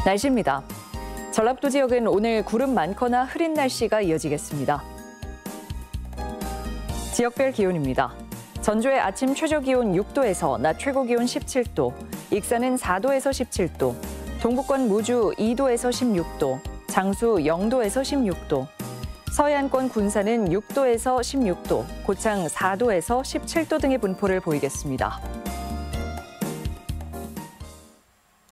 날씨입니다. 전라북도 지역은 오늘 구름 많거나 흐린 날씨가 이어지겠습니다. 지역별 기온입니다. 전주의 아침 최저 기온 6도에서 낮 최고 기온 17도, 익산은 4도에서 17도, 동북권 무주 2도에서 16도, 장수 0도에서 16도, 서해안권 군산은 6도에서 16도, 고창 4도에서 17도 등의 분포를 보이겠습니다.